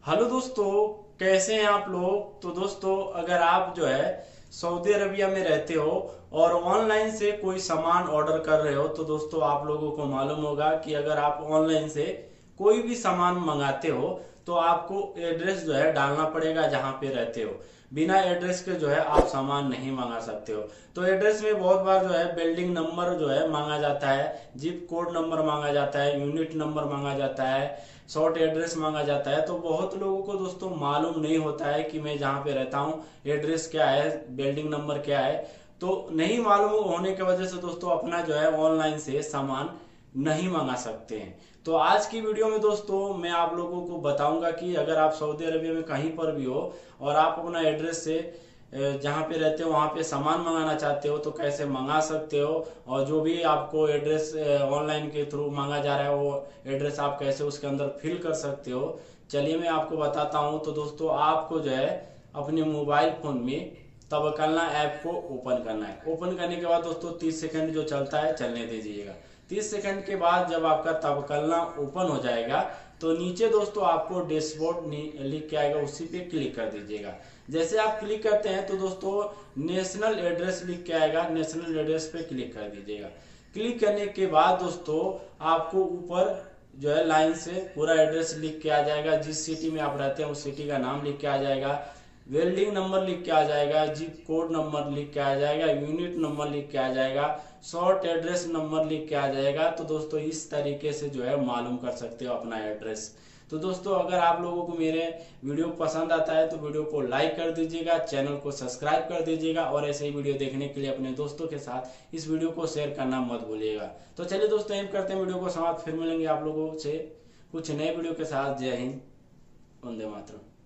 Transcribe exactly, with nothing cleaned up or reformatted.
Hello दोस्तों, कैसे हैं आप लोग। तो दोस्तों, अगर आप जो है सऊदी अरबिया में रहते हो और ऑनलाइन से कोई सामान ऑर्डर कर रहे हो, तो दोस्तों आप लोगों को मालूम होगा कि अगर आप ऑनलाइन से कोई भी सामान मंगाते हो तो आपको एड्रेस जो है डालना पड़ेगा जहां पे रहते हो। बिना एड्रेस के जो है आप सामान नहीं मंगा सकते हो। तो एड्रेस में बहुत बार जो है बिल्डिंग नंबर जो है मांगा जाता है, जिप कोड नंबर मांगा जाता है, यूनिट नंबर मांगा जाता है, शॉर्ट एड्रेस मांगा जाता है। तो बहुत लोगों को दोस्तों मालूम नहीं होता है कि मैं जहाँ पे रहता हूँ एड्रेस क्या है, बिल्डिंग नंबर क्या है। तो नहीं मालूम होने की वजह से दोस्तों अपना जो है ऑनलाइन से सामान नहीं मंगा सकते हैं। तो आज की वीडियो में दोस्तों मैं आप लोगों को बताऊंगा कि अगर आप सऊदी अरबिया में कहीं पर भी हो और आप अपना एड्रेस से जहाँ पे रहते हो वहाँ पे सामान मंगाना चाहते हो तो कैसे मंगा सकते हो, और जो भी आपको एड्रेस ऑनलाइन के थ्रू मांगा जा रहा है वो एड्रेस आप कैसे उसके अंदर फिल कर सकते हो, चलिए मैं आपको बताता हूँ। तो दोस्तों आपको जो है अपने मोबाइल फोन में तवक्कलना ऐप को ओपन करना है। ओपन करने के बाद दोस्तों तीस सेकंड जो चलता है चलने दीजिएगा। तीस सेकंड के बाद जब आपका तवक्कलना ओपन हो जाएगा तो नीचे दोस्तों आपको डैशबोर्ड लिख के आएगा, उसी पे क्लिक कर दीजिएगा। जैसे आप क्लिक करते हैं तो दोस्तों नेशनल एड्रेस लिख के आएगा, नेशनल एड्रेस पे क्लिक कर दीजिएगा। क्लिक करने के बाद दोस्तों आपको ऊपर जो है लाइन से पूरा एड्रेस लिख के आ जाएगा। जिस सिटी में आप रहते हैं उस सिटी का नाम लिख के आ जाएगा, वेल्डिंग नंबर लिख के आ जाएगा, जिप कोड नंबर लिख के आ जाएगा, यूनिट नंबर लिख के आ जाएगा, शॉर्ट एड्रेस नंबर लिख के आ जाएगा। तो दोस्तों इस तरीके से जो है मालूम कर सकते हो अपना एड्रेस। तो दोस्तों अगर आप लोगों को मेरे वीडियो पसंद आता है तो वीडियो को लाइक कर दीजिएगा, चैनल को सब्सक्राइब कर दीजिएगा, और ऐसे ही वीडियो देखने के लिए अपने दोस्तों के साथ इस वीडियो को शेयर करना मत भूलिएगा। तो चलिए दोस्तों एम करते हैं वीडियो को समाप्त, फिर मिलेंगे आप लोगों से कुछ नए वीडियो के साथ। जय हिंद, वंदे मातरम।